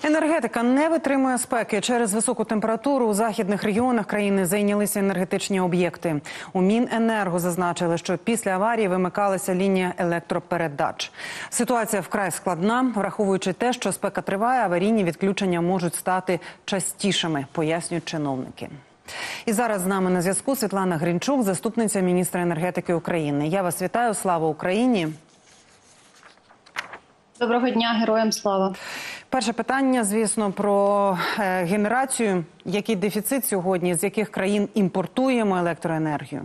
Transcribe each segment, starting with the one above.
Енергетика не витримує спеки. Через високу температуру у західних регіонах країни зайнялися енергетичні об'єкти. У Міненерго зазначили, що після аварії вимикалася лінія електропередач. Ситуація вкрай складна, враховуючи те, що спека триває, аварійні відключення можуть стати частішими, пояснюють чиновники. І зараз з нами на зв'язку Світлана Гринчук, заступниця міністра енергетики України. Я вас вітаю. Слава Україні! Доброго дня, героям слава! Перше питання, звісно, про генерацію. Який дефіцит сьогодні, з яких країн імпортуємо електроенергію?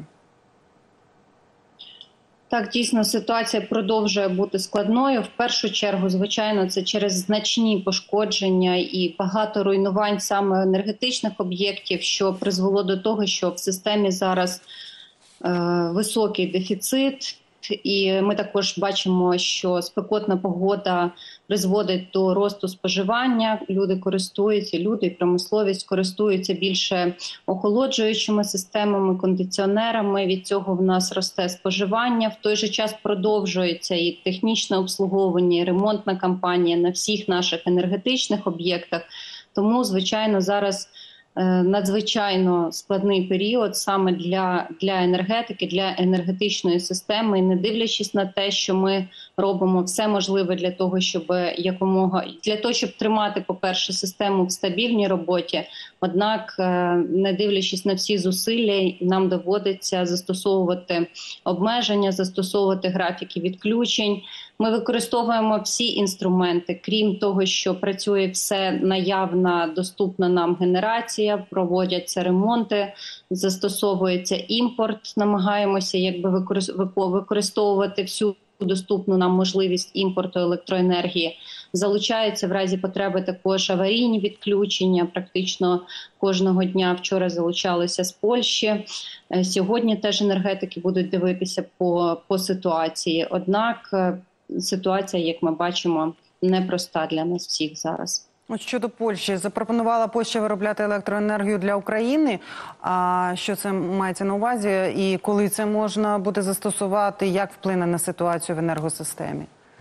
Так, дійсно, ситуація продовжує бути складною. В першу чергу, звичайно, це через значні пошкодження і багато руйнувань саме енергетичних об'єктів, що призвело до того, що в системі зараз високий дефіцит. І ми також бачимо, що спекотна погода призводить до росту споживання. Люди і промисловість користуються більше охолоджуючими системами, кондиціонерами. Від цього в нас росте споживання. В той же час продовжується і технічне обслуговування, і ремонтна кампанія на всіх наших енергетичних об'єктах. Тому, звичайно, зараз надзвичайно складний період саме для енергетики, для енергетичної системи. І не дивлячись на те, що ми робимо все можливе для того, щоб тримати, по-перше, систему в стабільній роботі. Однак, не дивлячись на всі зусилля, нам доводиться застосовувати обмеження, застосовувати графіки відключень. Ми використовуємо всі інструменти, крім того, що працює все наявна, доступна нам генерація, проводяться ремонти, застосовується імпорт, намагаємося використовувати всю доступну нам можливість імпорту електроенергії. Залучаються в разі потреби також аварійні відключення. Практично кожного дня вчора залучалися з Польщі. Сьогодні теж енергетики будуть дивитися по ситуації. Однак ситуація, як ми бачимо, непроста для нас всіх зараз. От щодо Польщі, запропонувала Польща виробляти електроенергію для України. А що це мається на увазі? І коли це можна буде застосувати? Як вплине на ситуацію в енергосистемі?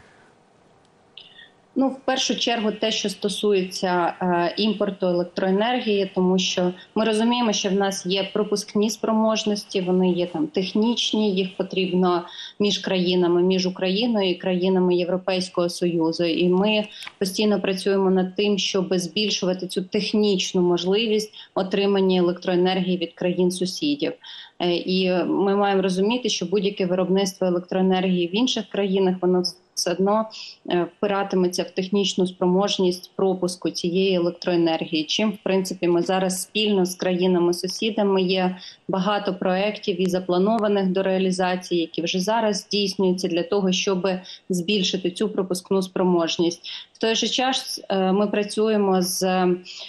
В першу чергу те, що стосується імпорту електроенергії, тому що ми розуміємо, що в нас є пропускні спроможності, вони є технічні, їх потрібно між країнами, між Україною і країнами Європейського Союзу. І ми постійно працюємо над тим, щоб збільшувати цю технічну можливість отримання електроенергії від країн-сусідів. І ми маємо розуміти, що будь-яке виробництво електроенергії в інших країнах, воно все одно впиратиметься в технічну спроможність пропуску цієї електроенергії. Чим, в принципі, ми зараз спільно з країнами-сусідами є багато проєктів і запланованих до реалізації, які вже зараз здійснюються для того, щоб збільшити цю пропускну спроможність. В той же час ми працюємо з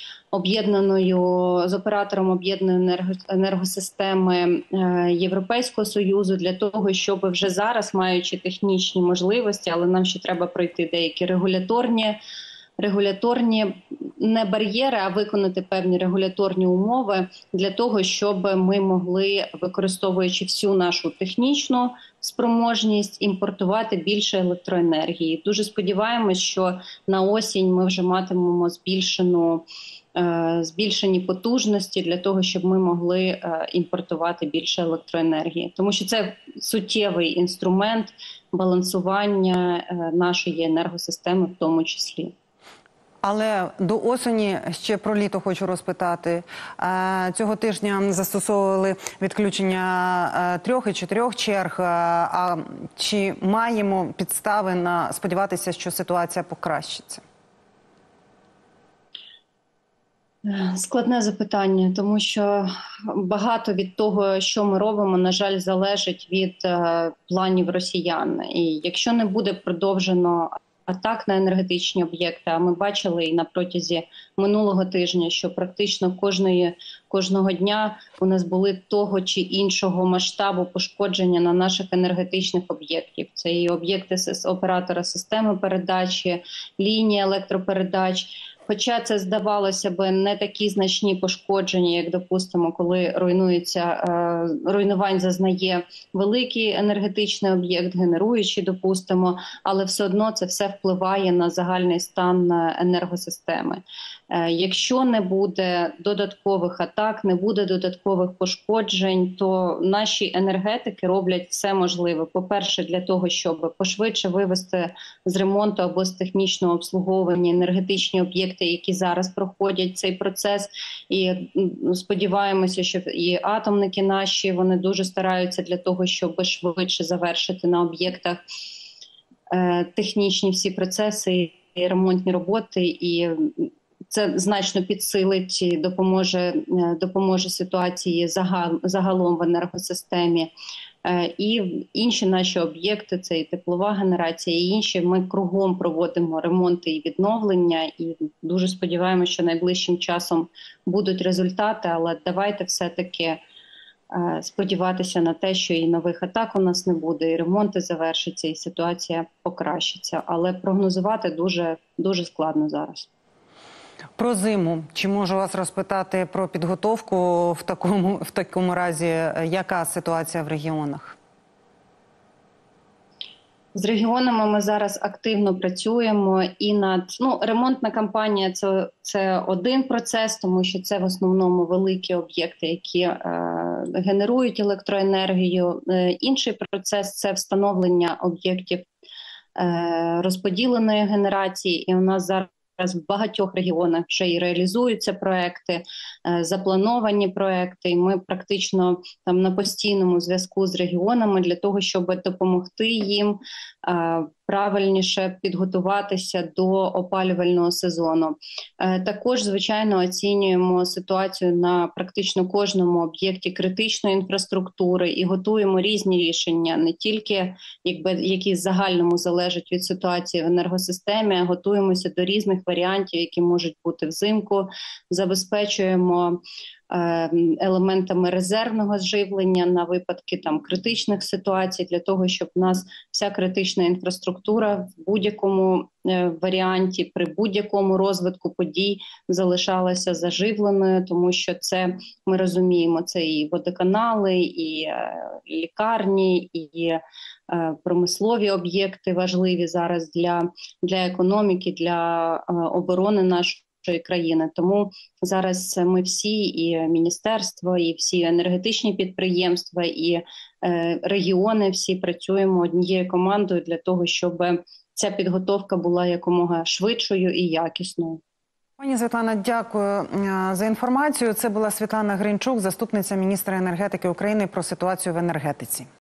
оператором об'єднаної енергосистеми Європейського Союзу для того, щоб вже зараз, маючи технічні можливості, але нам ще треба пройти деякі регуляторні не бар'єри, а виконати певні регуляторні умови для того, щоб ми могли, використовуючи всю нашу технічну спроможність, імпортувати більше електроенергії. Дуже сподіваємось, що на осінь ми вже матимемо збільшені потужності для того, щоб ми могли імпортувати більше електроенергії. Тому що це суттєвий інструмент балансування нашої енергосистеми в тому числі. Але до осені ще про літо хочу розпитати. Цього тижня застосовували відключення 3 і 4 черг. А чи маємо підстави сподіватися, що ситуація покращиться? Складне запитання, тому що багато від того, що ми робимо, на жаль, залежить від планів росіян. І якщо не буде продовжено атак на енергетичні об'єкти, а ми бачили і на протязі минулого тижня, що практично кожного дня у нас були того чи іншого масштабу пошкодження на наших енергетичних об'єктів. Це і об'єкти оператора системи передачі, лінії електропередач. Хоча це, здавалося б, не такі значні пошкодження, як, допустимо, коли руйнувань зазнає великий енергетичний об'єкт, генеруючий, допустимо, але все одно це все впливає на загальний стан енергосистеми. Якщо не буде додаткових атак, не буде додаткових пошкоджень, то наші енергетики роблять все можливе. По-перше, для того, щоб пошвидше вивести з ремонту або з технічного обслуговування енергетичні об'єкти, які зараз проходять цей процес. І сподіваємося, що і атомники наші, вони дуже стараються для того, щоб швидше завершити на об'єктах технічні всі процеси і ремонтні роботи. І це значно підсилить і допоможе ситуації загалом в енергосистемі. І інші наші об'єкти, це і теплова генерація, і інші, ми кругом проводимо ремонти і відновлення, і дуже сподіваємося, що найближчим часом будуть результати, але давайте все-таки сподіватися на те, що і нових атак у нас не буде, і ремонти завершаться, і ситуація покращиться. Але прогнозувати дуже складно зараз. Про зиму. Чи можу вас розпитати про підготовку в такому разі? Яка ситуація в регіонах? З регіонами ми зараз активно працюємо і ремонтна кампанія це один процес, тому що це в основному великі об'єкти, які генерують електроенергію. Інший процес – це встановлення об'єктів розподіленої генерації, і у нас зараз в багатьох регіонах вже і реалізуються проекти, заплановані проекти, і ми практично там на постійному зв'язку з регіонами для того, щоб допомогти їм правильніше підготуватися до опалювального сезону. Також, звичайно, оцінюємо ситуацію на практично кожному об'єкті критичної інфраструктури і готуємо різні рішення, не тільки які в загальному залежать від ситуації в енергосистемі, а готуємося до різних варіантів, які можуть бути взимку, забезпечуємо елементами резервного живлення на випадки критичних ситуацій, для того, щоб у нас вся критична інфраструктура в будь-якому варіанті, при будь-якому розвитку подій залишалася заживленою, тому що це, ми розуміємо, це і водоканали, і лікарні, і промислові об'єкти важливі зараз для економіки, для оборони нашої країни. Тому зараз ми всі, і міністерство, і всі енергетичні підприємства, і регіони всі працюємо однією командою для того, щоб ця підготовка була якомога швидшою і якісною. Пані Світлана, дякую за інформацію. Це була Світлана Гринчук, заступниця міністра енергетики України, про ситуацію в енергетиці.